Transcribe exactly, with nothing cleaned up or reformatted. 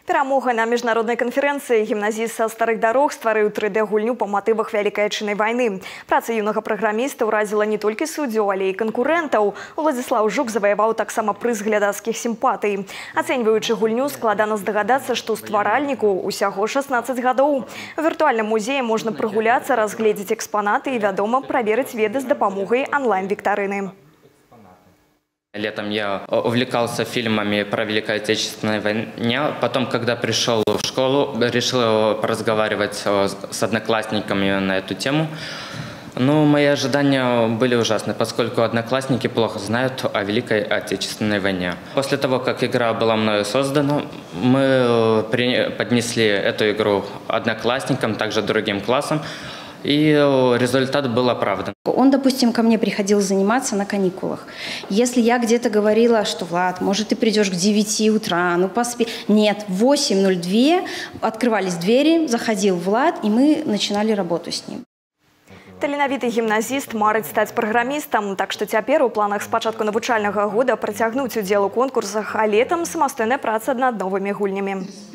Перамога на міжнароднай канферэнцыі гімназіст са старых дарог стварыў тры дэ гульню па матывах Вялікай Адчыннай вайны. Праца юнага праграміста ўразіла не толькі суддзёў, але і канкурэнтаў. Уладзіслаў Жук заваяваў таксама прыз глядацкіх сімпатый. Ацэньваючы гульню, складана здагадацца, што стваральніку ўсяго шаснаццаць гадоў. У віртуальным музеі можна прыгуляцца, разгледзець экспанаты і, вядома, праверыць веды з дапамогай онлайн-віктарыны. Летом я увлекался фильмами про Великую Отечественную войну. Потом, когда пришел в школу, решил поразговаривать с одноклассниками на эту тему. Но мои ожидания были ужасны, поскольку одноклассники плохо знают о Великой Отечественной войне. После того, как игра была мною создана, мы поднесли эту игру одноклассникам, также другим классам. И результат был оправдан. Он, допустим, ко мне приходил заниматься на каникулах. Если я где-то говорила, что, Влад, может, ты придешь к девяти утра, ну поспи. Нет, в восемь ноль два открывались двери, заходил Влад, и мы начинали работу с ним. Таленавіты гімназіст марыць стаць праграмістам, так што цяпер у планах з пачатку навучальнага года працягнуць удзел у конкурсах, а летам самастойная праца над новымі гульнямі.